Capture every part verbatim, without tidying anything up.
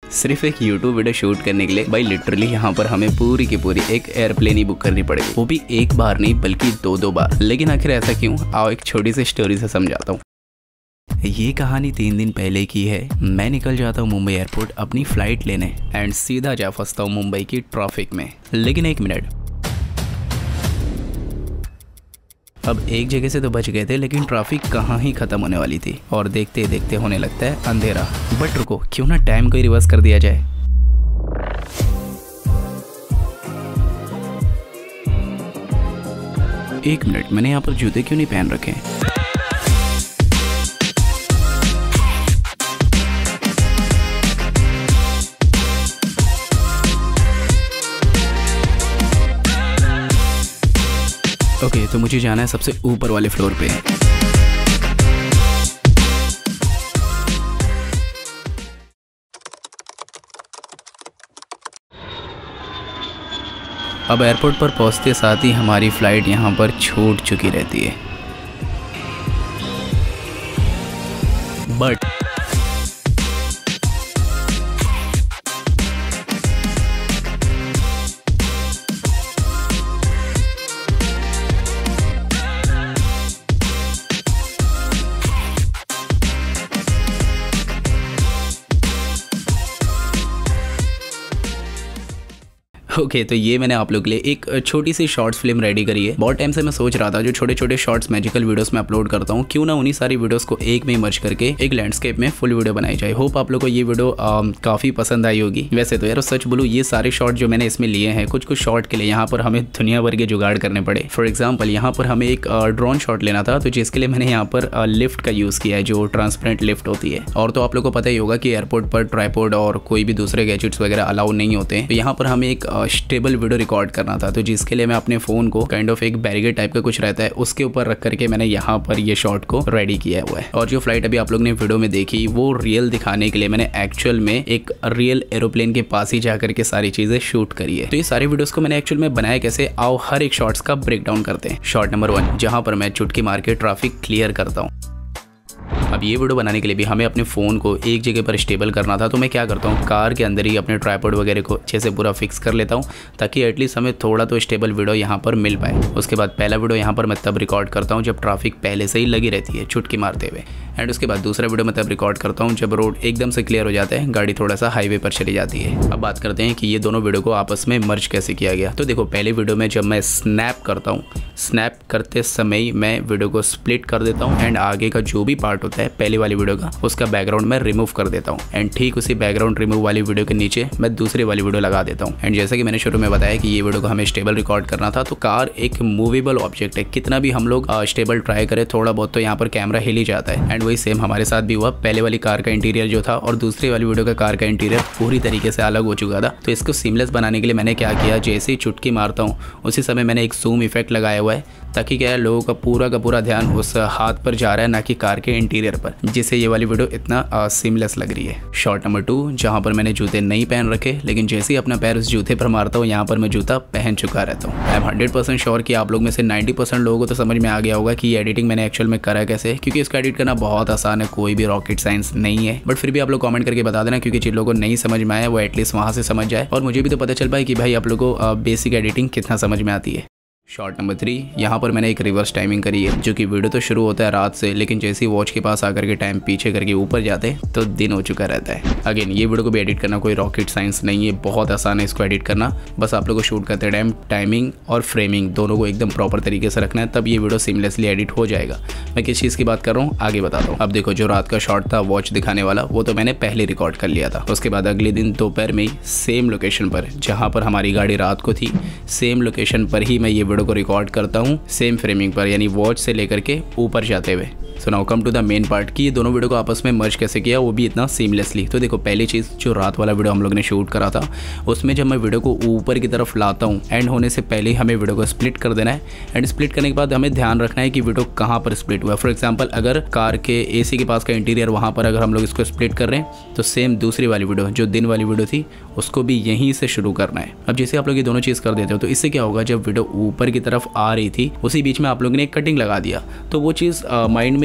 सिर्फ एक YouTube video shoot करने के लिए भाई लिटरली यहाँ पर हमें पूरी की पूरी एक एयरप्लेन ही बुक करनी पड़ेगी, वो भी एक बार नहीं बल्कि दो दो बार। लेकिन आखिर ऐसा क्यों, आओ एक छोटी सी स्टोरी से समझाता हूँ। ये कहानी तीन दिन पहले की है। मैं निकल जाता हूँ मुंबई एयरपोर्ट अपनी फ्लाइट लेने एंड सीधा जा फंसता हूँ मुंबई की ट्रैफिक में। लेकिन एक मिनट, अब एक जगह से तो बच गए थे लेकिन ट्रैफिक कहाँ ही खत्म होने वाली थी और देखते देखते होने लगता है अंधेरा। बट रुको, क्यों ना टाइम को ही रिवर्स कर दिया जाए। एक मिनट, मैंने यहाँ पर जूते क्यों नहीं पहन रखे हैं? ओके okay, तो मुझे जाना है सबसे ऊपर वाले फ्लोर पे। अब एयरपोर्ट पर पहुंचते साथ ही हमारी फ्लाइट यहां पर छूट चुकी रहती है। बट ओके okay, तो ये मैंने आप लोग के लिए एक छोटी सी शॉर्ट्स फिल्म रेडी करी है। बहुत टाइम से मैं सोच रहा था जो छोटे छोटे शॉर्ट्स मैजिकल वीडियोस में अपलोड करता हूँ, क्यों ना उन्हीं सारी वीडियोस को एक में मर्ज करके एक लैंडस्केप में फुल वीडियो बनाई जाए। होप आप लोग को ये वीडियो आ, काफी पसंद आई होगी। वैसे तो यार सच बोलूँ, ये सारे शॉर्ट जो मैंने इसमें लिए हैं, कुछ कुछ शॉर्ट के लिए यहाँ पर हमें दुनिया भर के जुगाड़ करने पड़े। फॉर एग्जाम्पल यहाँ पर हमें एक ड्रोन शॉट लेना था, तो जिसके लिए मैंने यहाँ पर लिफ्ट का यूज किया है, जो ट्रांसपेरेंट लिफ्ट होती है। और तो आप लोग को पता ही होगा कि एयरपोर्ट पर ट्राइपॉड और कोई भी दूसरे गैजेट्स वगैरह अलाउ नहीं होते। तो यहाँ पर हमें एक स्टेबल वीडियो रिकॉर्ड करना था, तो जिसके लिए मैं अपने फोन को काइंड ऑफ एक बैरिकेड टाइप का कुछ रहता है उसके ऊपर रख करके मैंने यहाँ पर ये शॉट को रेडी किया हुआ है। और जो फ्लाइट अभी आप लोग ने वीडियो में देखी, वो रियल दिखाने के लिए मैंने एक्चुअल में एक रियल एरोप्लेन के पास ही जाकर के सारी चीजें शूट करी है। तो ये सारे वीडियोस को मैंने एक्चुअल में बनाया कैसे, आओ हर एक शॉट्स का ब्रेक डाउन करते हैं। शॉट नंबर वन, जहां पर मैं चुटकी मार के ट्रैफिक क्लियर करता हूँ। अब ये वीडियो बनाने के लिए भी हमें अपने फ़ोन को एक जगह पर स्टेबल करना था, तो मैं क्या करता हूँ, कार के अंदर ही अपने ट्राइपॉड वगैरह को अच्छे से पूरा फिक्स कर लेता हूँ, ताकि एटलीस्ट हमें थोड़ा तो स्टेबल वीडियो यहाँ पर मिल पाए। उसके बाद पहला वीडियो यहाँ पर मैं तब रिकॉर्ड करता हूँ जब ट्रैफिक पहले से ही लगी रहती है चुटकी मारते हुए। एंड उसके बाद दूसरा वीडियो मैं तब रिकॉर्ड करता हूँ जब रोड एकदम से क्लियर हो जाता है, गाड़ी थोड़ा सा हाईवे पर चली जाती है। अब बात करते हैं कि ये दोनों वीडियो को आपस में मर्ज कैसे किया गया। तो देखो, पहले वीडियो में जब मैं स्नैप करता हूँ, स्नैप करते समय मैं वीडियो को स्प्लिट कर देता हूँ एंड आगे का जो भी पार्ट होता है पहले वाली वीडियो का, उसका बैकग्राउंड मैं रिमूव कर देता हूँ। एंड ठीक उसी बैकग्राउंड रिमूव वाली वीडियो के नीचे मैं दूसरी वाली वीडियो लगा देता हूँ। एंड जैसा कि मैंने शुरू में बताया कि ये वीडियो को हमें स्टेबल रिकॉर्ड करना था, तो कार एक मूवेबल ऑब्जेक्ट है, कितना भी हम लोग स्टेबल ट्राई करें थोड़ा बहुत तो यहाँ पर कैमरा हिल ही जाता है। एंड वही सेम हमारे साथ भी हुआ। पहले वाली कार का इंटीरियर जो था और दूसरी वाली वीडियो का कार का इंटीरियर पूरी तरीके से अलग हो चुका था। तो इसको सीमलेस बनाने के लिए मैंने क्या किया, जैसे ही चुटकी मारता हूँ उसी समय मैंने एक जूम इफेक्ट लगाया हुआ है, ताकि क्या है, लोगों का पूरा का पूरा ध्यान उस हाथ पर जा रहा है, ना कि कार के इंटीरियर पर, जिससे ये वाली वीडियो इतना सीमलेस लग रही है। शॉट नंबर टू, जहाँ पर मैंने जूते नहीं पहन रखे, लेकिन जैसे ही अपना पैर उस जूते पर मारता हूँ, यहाँ पर मैं जूता पहन चुका रहता हूँ। I am hundred percent sure कि आप लोग में से नाइन्टी परसेंट लोगों को तो समझ में आ गया होगा कि ये एडिटिंग मैंने एक्चुअल में करा कैसे, क्योंकि इसका एडिट करना बहुत आसान है, कोई भी रॉकेट साइंस नहीं है। बट फिर भी आप लोग कमेंट करके बता देना, क्योंकि जिन लोगों को नहीं समझ में आया वो एटलीस्ट वहाँ से समझ जाए और मुझे भी तो पता चल पाए कि भाई आप लोगों को बेसिक एडिटिंग कितना समझ में आती है। शॉट नंबर थ्री, यहाँ पर मैंने एक रिवर्स टाइमिंग करी है, जो कि वीडियो तो शुरू होता है रात से, लेकिन जैसे ही वॉच के पास आकर के टाइम पीछे करके ऊपर जाते हैं तो दिन हो चुका रहता है। अगेन ये वीडियो को भी एडिट करना कोई रॉकेट साइंस नहीं है, बहुत आसान है इसको एडिट करना। बस आप लोग को शूट करते टाइम टाइमिंग और फ्रेमिंग दोनों को एकदम प्रॉपर तरीके से रखना है, तब ये वीडियो सीमलेसली एडिट हो जाएगा। मैं किस चीज़ की बात कर रहा हूँ आगे बताता हूँ। अब देखो, जो रात का शॉट था वॉच दिखाने वाला, वो तो मैंने पहले रिकॉर्ड कर लिया था। उसके बाद अगले दिन दोपहर में सेम लोकेशन पर, जहाँ पर हमारी गाड़ी रात को थी, सेम लोकेशन पर ही मैं ये वीडियो को रिकॉर्ड करता हूँ, सेम फ्रेमिंग पर, यानी वॉच से लेकर के ऊपर जाते हुए। So now come to the main part कि ये दोनों वीडियो को आपस में मर्ज कैसे किया, वो भी इतना सीमलेसली। तो देखो, पहली चीज़, जो रात वाला वीडियो हम लोग ने शूट करा था, उसमें जब मैं वीडियो को ऊपर की तरफ लाता हूँ, एंड होने से पहले हमें वीडियो को स्प्लिट कर देना है। एंड स्प्लिट करने के बाद हमें ध्यान रखना है कि वीडियो कहाँ पर स्प्लिट हुआ है। फॉर एग्जाम्पल, अगर कार के एसी के पास का इंटीरियर वहाँ पर अगर हम लोग इसको स्प्लिट कर रहे हैं, तो सेम दूसरी वाली वीडियो जो दिन वाली वीडियो थी उसको भी यहीं से शुरू करना है। अब जैसे आप लोग ये दोनों चीज़ कर देते हो, तो इससे क्या होगा, जब वीडियो ऊपर की तरफ आ रही थी उसी बीच में आप लोगों ने एक कटिंग लगा दिया, तो वो चीज़ माइंड में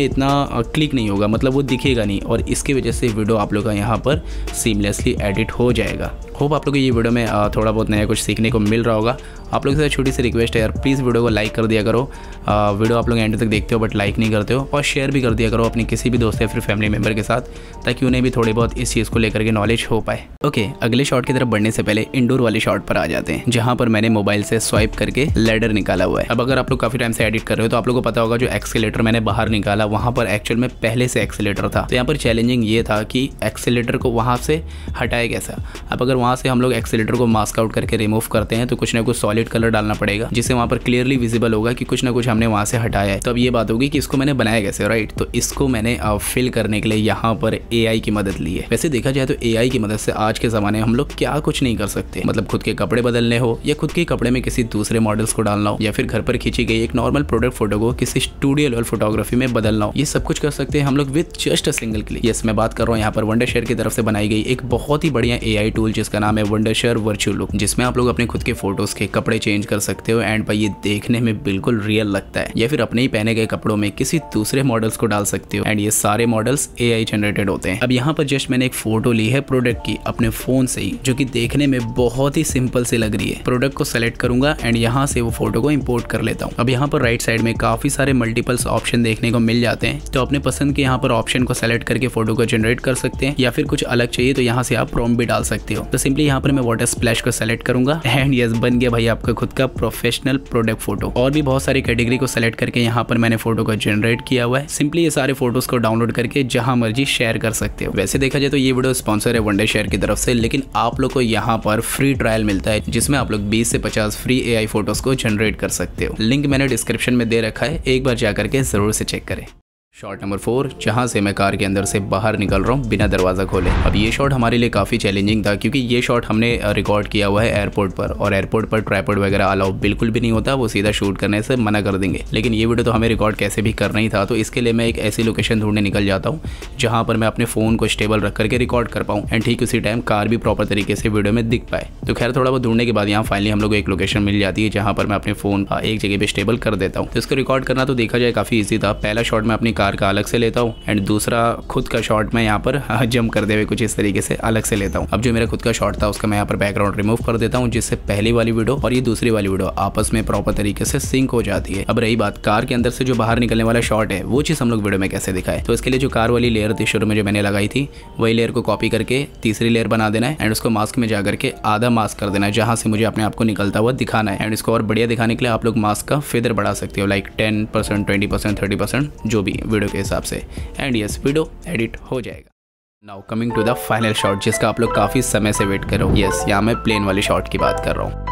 में इतना क्लिक नहीं होगा, मतलब वो दिखेगा नहीं, और इसकी वजह से वीडियो आप लोग का यहाँ पर सीमलेसली एडिट हो जाएगा। होप आप लोग को ये वीडियो में थोड़ा बहुत नया कुछ सीखने को मिल रहा होगा। आप लोग से छोटी सी रिक्वेस्ट है यार, प्लीज़ वीडियो को लाइक कर दिया करो। आ, वीडियो आप लोग एंड तक देखते हो बट लाइक नहीं करते हो, और शेयर भी कर दिया करो अपने किसी भी दोस्त या फिर फैमिली मेम्बर के साथ, ताकि उन्हें भी थोड़ी बहुत इस चीज़ को लेकर के नॉलेज हो पाए। ओके, अगले शॉट की तरफ बढ़ने से पहले इंडोर वाले शॉट पर आ जाते हैं, जहाँ पर मैंने मोबाइल से स्वाइप करके लैडर निकाला हुआ है। अब अगर आप लोग काफ़ी टाइम से एडिट कर रहे हो तो आप लोग को पता होगा जो एक्सीलेटर मैंने बाहर निकाला वहाँ पर एक्चुअल में पहले से एक्सीलेटर था। तो यहाँ पर चैलेंजिंग ये था कि एक्सीलेटर को वहाँ से हटाए कैसा। अब अगर वहाँ से हम लोग एक्सीलेटर को मास्क आउट करके रिमूव करते हैं तो कुछ ना कुछ सॉलिड कलर डालना पड़ेगा, जिससे वहाँ पर क्लियरली विजिबल होगा कि कुछ ना कुछ हमने वहाँ से हटाया है। तो अब ये बात होगी कि इसको मैंने बनाया कैसे, राइट। तो इसको मैंने फिल करने के लिए यहाँ पर एआई की मदद ली है। वैसे देखा जाए तो एआई की मदद से आज के ज़माने में हम लोग क्या कुछ नहीं कर सकते, मतलब खुद के कपड़े बदलने हो या खुद के कपड़े में किसी दूसरे मॉडल्स को डालना हो या फिर घर पर खींची गई एक नॉर्मल प्रोडक्ट फोटो को किसी स्टूडियो लेवल फोटोग्राफी में बदलना हो, ये सब कुछ कर सकते हैं हम लोग with just a single click. Yes, मैं बात कर रहा हूँ यहाँ पर वंडरशेयर की तरफ से बनाई गई एक बहुत ही बढ़िया एआई टूल जिसका नाम है वंडरशेयर वर्चुअल लुक, जिसमें आप लोग अपने खुद के फोटोज के कपड़े चेंज कर सकते हो एंड भाई ये देखने में बिल्कुल रियल लगता है, या फिर अपने ही पहने गए कपड़ों में किसी दूसरे मॉडल्स को डाल सकते हो एंड ये सारे मॉडल्स एआई जनरेटेड होते हैं। अब यहाँ पर जस्ट मैंने एक फोटो ली है प्रोडक्ट की अपने फोन से ही, जो कि देखने में बहुत ही सिंपल से लग रही है। प्रोडक्ट को सेलेक्ट करूंगा एंड यहाँ से वो फोटो को इंपोर्ट कर लेता हूँ। अब यहाँ पर राइट साइड में काफी सारे मल्टीपल्स ऑप्शन देखने को मिल जाते हैं, तो अपने पसंद के यहाँ पर ऑप्शन को सेलेक्ट करके फोटो को जनरेट कर सकते हैं, या फिर कुछ अलग चाहिए तो यहाँ से आप प्रॉम्प्ट भी डाल सकते हो। तो सिंपली यहाँ पर मैं वाटर स्प्लैश को सेलेक्ट करूंगा एंड यस, बन गया भाई आपका खुद का प्रोफेशनल प्रोडक्ट फोटो। और भी बहुत सारी कैटेगरी को सेलेक्ट करके यहाँ पर मैंने फोटो को जनरेट किया हुआ है। सिंपली ये सारे फोटोज को डाउनलोड करके जहां मर्जी शेयर कर सकते हो। वैसे देखा जाए तो ये वीडियो स्पॉन्सर है वंडरशेयर की तरफ से, लेकिन आप लोग को यहाँ पर फ्री ट्रायल मिलता है जिसमें आप लोग बीस से पचास फ्री एआई फोटोज को जनरेट कर सकते हो। लिंक मैंने डिस्क्रिप्शन में दे रखा है, एक बार जाकर के जरूर से चेक करें। शॉट नंबर फोर, जहां से मैं कार के अंदर से बाहर निकल रहा हूं बिना दरवाज़ा खोले। अब ये शॉट हमारे लिए काफ़ी चैलेंजिंग था, क्योंकि ये शॉट हमने रिकॉर्ड किया हुआ है एयरपोर्ट पर, और एयरपोर्ट पर ट्राइपॉड वगैरह अलाउ बिल्कुल भी नहीं होता, वो सीधा शूट करने से मना कर देंगे। लेकिन ये वीडियो तो हमें रिकॉर्ड कैसे भी करना ही था, तो इसके लिए मैं एक ऐसी लोकेशन ढूंढने निकल जाता हूँ जहाँ पर मैं अपने फ़ोन को स्टेबल रख करके रिकॉर्ड कर पाऊँ एंड ठीक उसी टाइम कार भी प्रॉपर तरीके से वीडियो में दिख पाए। तो खैर थोड़ा बहुत ढूंढने के बाद यहाँ फाइनली हम लोग को एक लोकेशन मिल जाती है जहाँ पर मैं अपने फ़ोन एक जगह पर स्टेबल कर देता हूँ। तो इसको रिकॉर्ड करना तो देखा जाए काफ़ी ईजी था। पहला शॉट मैं अपनी कार का अलग से लेता हूँ एंड दूसरा खुद का शॉट मैं यहाँ पर जंप कर दे हुए कुछ इस तरीके से अलग से लेता हूँ। अब जो मेरा खुद का शॉट था उसका मैं यहाँ पर बैकग्राउंड रिमूव कर देता हूँ, जिससे पहली वाली वीडियो और ये दूसरी वाली वीडियो आपस में प्रॉपर तरीके से सिंक हो जाती है। अब रही बात कार के अंदर से जो बाहर निकलने वाला शॉट है, वो चीज़ हम लोग वीडियो में कैसे दिखाए। तो इसके लिए जो कार वाली लेयर थी शुरू में जो मैंने लगाई थी, वही लेयर को कॉपी करके तीसरी लेयर बना देना है एंड उसको मास्क में जाकर के आधा मास्क कर देना है, जहाँ से मुझे अपने आप को निकलता हुआ दिखाना है। एंड इसको और बढ़िया दिखाने के लिए आप लोग मास्क का फेदर बढ़ा सकते हो, like ten percent twenty percent thirty percent जो भी वीडियो के हिसाब से, एंड यस वीडियो एडिट हो जाएगा। Now coming to the final shot, जिसका आप लोग काफ़ी समय से वेट करो। यस, यहाँ मैं प्लेन वाली शॉट की बात कर रहा हूँ।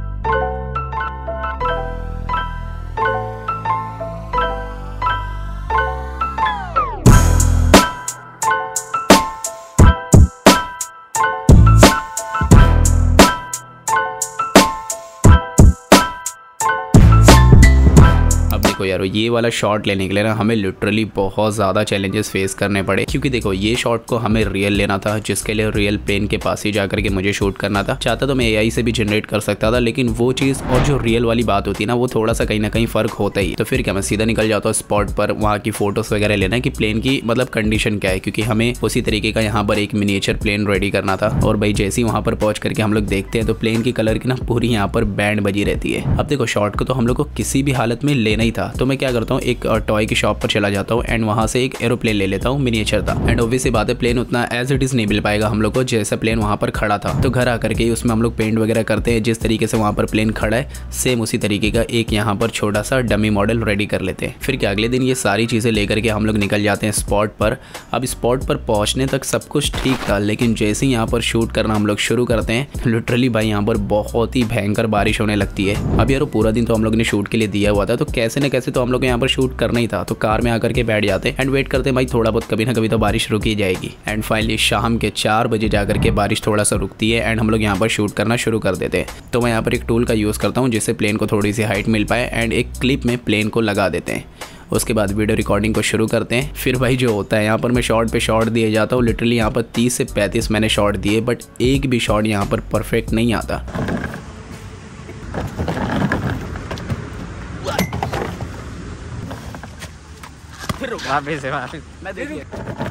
देखो यार, ये वाला शॉट लेने के लिए ना हमें लिटरली बहुत ज़्यादा चैलेंजेस फेस करने पड़े, क्योंकि देखो ये शॉट को हमें रियल लेना था, जिसके लिए रियल प्लेन के पास ही जाकर के मुझे शूट करना था। चाहता तो मैं एआई से भी जनरेट कर सकता था, लेकिन वो चीज़ और जो रियल वाली बात होती है ना, वो थोड़ा सा कहीं ना कहीं फ़र्क होता ही। तो फिर क्या, मैं सीधा निकल जाता हूँ स्पॉट पर वहाँ की फ़ोटोज़ वगैरह लेना कि प्लेन की मतलब कंडीशन क्या है, क्योंकि हमें उसी तरीके का यहाँ पर एक मिनिएचर प्लेन रेडी करना था। और भाई जैसे ही वहाँ पर पहुँच करके हम लोग देखते हैं तो प्लेन की कलर की ना पूरी यहाँ पर बैंड बजी रहती है। अब देखो शॉट को तो हम लोग को किसी भी हालत में लेना ही था, तो मैं क्या करता हूँ, एक टॉय की शॉप पर चला जाता हूँ एंड वहाँ से एक एरोप्लेन ले लेता हूँ, मिनिएचर था। एंड ऑब्वियसली बात है, प्लेन उतना एज इट इज नहीं मिल पाएगा हम लोग को जैसा प्लेन वहाँ पर खड़ा था। तो घर आकर के उसमें हम लोग पेंट वगैरह करते हैं, जिस तरीके से वहाँ पर प्लेन खड़ा है सेम उसी तरीके का एक यहाँ पर छोटा सा डमी मॉडल रेडी कर लेते हैं। फिर क्या, अगले दिन ये सारी चीज़ें लेकर के हम लोग निकल जाते हैं स्पॉट पर। अब स्पॉट पर पहुँचने तक सब कुछ ठीक था, लेकिन जैसे ही यहाँ पर शूट करना हम लोग शुरू करते हैं, लिटरली भाई यहाँ पर बहुत ही भयंकर बारिश होने लगती है। अब यार पूरा दिन तो हम लोग ने शूट के लिए दिया हुआ था, तो कैसे न कैसे तो हम लोग यहाँ पर शूट करना ही था। तो कार में आकर के बैठ जाते एंड वेट करते भाई थोड़ा बहुत कभी ना कभी तो बारिश रुक ही जाएगी। एंड फाइनली शाम के चार बजे जाकर के बारिश थोड़ा सा रुकती है एंड हम लोग यहाँ पर शूट करना शुरू कर देते हैं। तो मैं यहाँ पर एक टूल का यूज़ करता हूँ जिससे प्लेन को थोड़ी सी हाइट मिल पाए एंड एक क्लिप में प्लेन को लगा देते हैं। उसके बाद वीडियो रिकॉर्डिंग को शुरू करते हैं। फिर भाई जो होता है यहाँ पर मैं शॉट पे शॉट दिए जाता हूँ, लिटरली यहाँ पर तीस से पैंतीस मैंने शॉट दिए, बट एक भी शॉट यहाँ पर परफेक्ट नहीं आता। वापिस है वापिस। मैं देखिए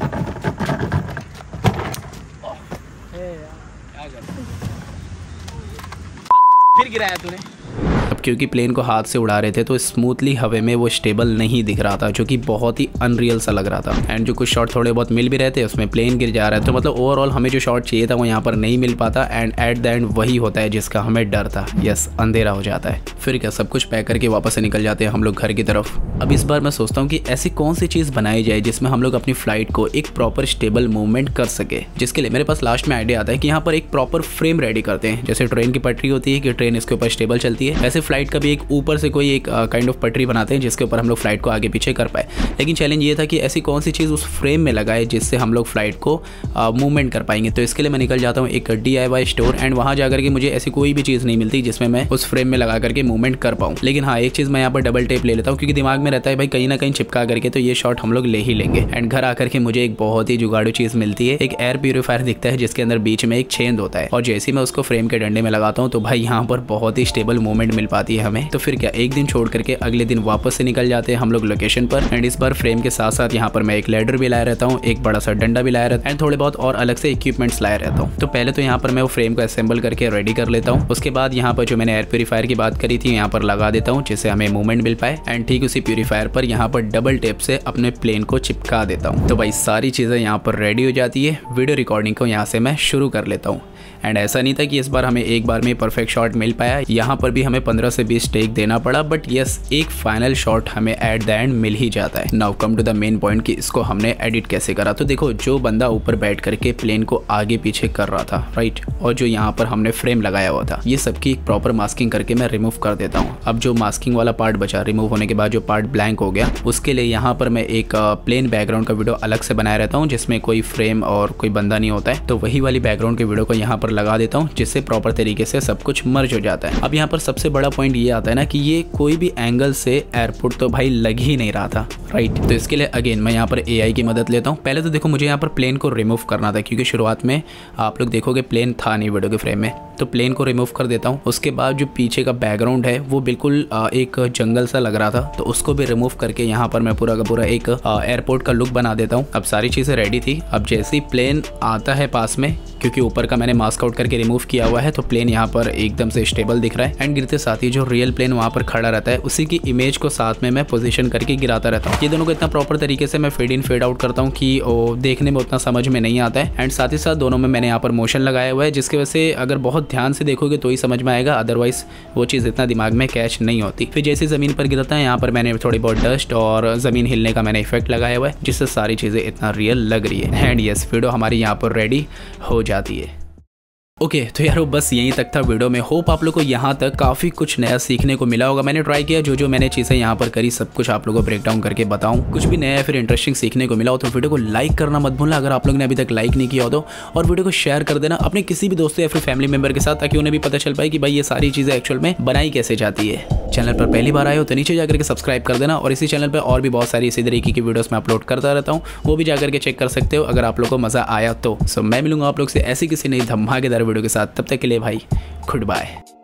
फिर गिराया तूने। अब क्योंकि प्लेन को हाथ से उड़ा रहे थे तो स्मूथली हवा में वो स्टेबल नहीं दिख रहा था, जो कि बहुत ही अनरियल सा लग रहा था। एंड जो कुछ शॉट थोड़े बहुत मिल भी रहे थे उसमें प्लेन गिर जा रहा है, तो मतलब ओवरऑल हमें जो शॉट चाहिए था वो यहाँ पर नहीं मिल पाता। एंड एट द एंड वही होता है जिसका हमें डर था। यस, अंधेरा हो जाता है। फिर क्या, सब कुछ पैक करके वापस से निकल जाते हैं हम लोग घर की तरफ। अब इस बार मैं सोचता हूँ कि ऐसी कौन सी चीज़ बनाई जाए जिसमें हम लोग अपनी फ्लाइट को एक प्रॉपर स्टेबल मूवमेंट कर सके, जिसके लिए मेरे पास लास्ट में आइडिया आता है कि यहाँ पर एक प्रॉपर फ्रेम रेडी करते हैं। जैसे ट्रेन की पटरी होती है कि ट्रेन इसके ऊपर स्टेबल चलती है, वैसे फ्लाइट का भी एक ऊपर से कोई एक काइंड ऑफ पटरी बनाते हैं जिसके ऊपर हम लोग फ्लाइट को आगे पीछे कर पाए। लेकिन चैलेंज ये था कि ऐसी कौन सी चीज़ उस फ्रेम में लगाए जिससे हम लोग फ्लाइट को मूवमेंट कर पाएंगे। तो इसके लिए मैं निकल जाता हूँ एक D I Y store, and वहाँ जाकर के मुझे ऐसी कोई भी चीज़ नहीं मिलती जिसमें मैं उस फ्रेम में लगा करके मूवमेंट कर पाऊँ। लेकिन हाँ, एक चीज़ मैं यहाँ पर डबल टेप ले लेता हूँ, क्योंकि दिमाग में रहता है भाई कहीं ना कहीं चिपका करके तो ये शॉट हम लोग ले ही लेंगे। एंड घर आकर के मुझे एक बहुत ही जुगाड़ू चीज़ मिलती है, एक एयर प्यूरीफायर दिखता है जिसके अंदर बीच में एक छेद होता है, और जैसे ही मैं उसको फ्रेम के डंडे में लगाता हूँ तो भाई यहाँ पर बहुत ही स्टेबल मूवमेंट मिल पाती है हमें। तो फिर क्या, एक दिन छोड़ करके अगले दिन वापस से निकल जाते हैं हम लोग लोकेशन पर। एंड इस बार फ्रेम के साथ साथ यहाँ पर मैं एक लैडर भी लाया रहता हूँ, एक बड़ा सा डंडा भी लाया रहता है, एंड थोड़े बहुत और अलग से इक्विपमेंट्स लाया रहता हूँ। तो पहले तो यहाँ पर मैं वो फ्रेम को असेंबल करके रेडी कर लेता हूँ। उसके बाद यहाँ पर जो मैंने एयर प्यूरीफायर की बात करी थी यहाँ पर लगा देता हूँ जिससे हमें मूवमेंट मिल पाए। एंड ठीक उसी प्यूरीफायर पर यहाँ पर डबल टेप से अपने प्लेन को चिपका देता हूँ। तो भाई सारी चीज़ें यहाँ पर रेडी हो जाती है। वीडियो रिकॉर्डिंग को यहाँ से मैं शुरू कर लेता हूँ। एंड ऐसा नहीं था कि इस बार हमें एक बार में परफेक्ट शॉट मिल पाया, यहाँ पर भी हमें पंद्रह से बीस टेक देना पड़ा, बट यस एक फाइनल शॉट हमें एट द एंड मिल ही जाता है। Now come to the main point कि इसको हमने एडिट कैसे करा। तो देखो, जो बंदा ऊपर बैठ करके प्लेन को आगे पीछे कर रहा था, राइट, और जो यहाँ पर हमने फ्रेम लगाया हुआ था, ये सबकी एक प्रॉपर मास्किंग करके मैं रिमूव कर देता हूँ। अब जो मास्किंग वाला पार्ट बचा, रिमूव होने के बाद जो पार्ट ब्लैंक हो गया, उसके लिए यहाँ पर मैं एक प्लेन बैकग्राउंड का वीडियो अलग से बनाया रहता हूँ जिसमें कोई फ्रेम और कोई बंदा नहीं होता है। तो वही वाली बैकग्राउंड के वीडियो को यहाँ पर लगा देता हूँ जिससे प्रॉपर तरीके से सब कुछ मर्ज हो जाता है। अब यहाँ पर सबसे बड़ा पॉइंट ये आता है ना कि ये कोई भी एंगल से एयरपोर्ट तो भाई लग ही नहीं रहा था, राइट। तो इसके लिए अगेन मैं यहाँ पर ए आई की मदद लेता हूँ। पहले तो देखो मुझे यहाँ पर प्लेन को रिमूव करना था, क्योंकि शुरुआत में आप लोग देखोगे प्लेन था नहीं वीडियो के फ्रेम में, तो प्लेन को रिमूव कर देता हूँ। उसके बाद जो पीछे का बैकग्राउंड है वो बिल्कुल एक जंगल सा लग रहा था, तो उसको भी रिमूव करके यहाँ पर मैं पूरा का पूरा एक एयरपोर्ट का लुक बना देता हूँ। अब सारी चीज़ें रेडी थी। अब जैसे ही प्लेन आता है पास में, क्योंकि ऊपर का मैंने मास्क आउट करके रिमूव किया हुआ है, तो प्लेन यहाँ पर एकदम से स्टेबल दिख रहा है। एंड गिरते साथ ही जो रियल प्लेन वहाँ पर खड़ा रहता है उसी की इमेज को साथ में मैं पोजीशन करके गिराता रहता हूँ। ये दोनों को इतना प्रॉपर तरीके से मैं फेड इन फेड आउट करता हूँ कि वो देखने में उतना समझ में नहीं आता है। एंड साथ ही साथ दोनों में मैंने यहाँ पर मोशन लगाया हुआ है, जिसकी वजह से अगर बहुत ध्यान से देखोगे तो ही समझ में आएगा, अदरवाइज वो चीज़ इतना दिमाग में कैच नहीं होती। फिर जैसे ज़मीन पर गिरता है यहाँ पर मैंने थोड़ी बहुत डस्ट और ज़मीन हिलने का मैंने इफेक्ट लगाया हुआ है, जिससे सारी चीज़ें इतना रियल लग रही है। एंड यस, वीडियो हमारी यहाँ पर रेडी हो जाती है। ओके okay, तो यारो बस यहीं तक था वीडियो में। होप आप लोग को यहाँ तक काफ़ी कुछ नया सीखने को मिला होगा। मैंने ट्राई किया जो जो मैंने चीज़ें यहाँ पर करी सब कुछ आप लोगों को ब्रेक डाउन करके बताऊँ। कुछ भी नया या फिर इंटरेस्टिंग सीखने को मिला हो तो वीडियो को लाइक करना मत भूलना, अगर आप लोग ने अभी तक लाइक नहीं किया हो तो, और वीडियो को शेयर कर देना अपने किसी भी दोस्तों या फिर फैमिली मेंबर के साथ, ताकि उन्हें भी पता चल पाए कि भाई ये सारी चीज़ें एक्चुअल में बनाई कैसे जाती है। चैनल पर पहली बार आए हो तो नीचे जाकर के सब्सक्राइब कर देना, और इसी चैनल पर और भी बहुत सारी इसी तरीके की वीडियोस मैं अपलोड करता रहता हूँ, वो भी जाकर के चेक कर सकते हो अगर आप लोग को मज़ा आया तो। सो मैं मिलूंगा आप लोग से ऐसी किसी नई धमाकेदार वीडियो के साथ, तब तक के लिए भाई गुड बाय।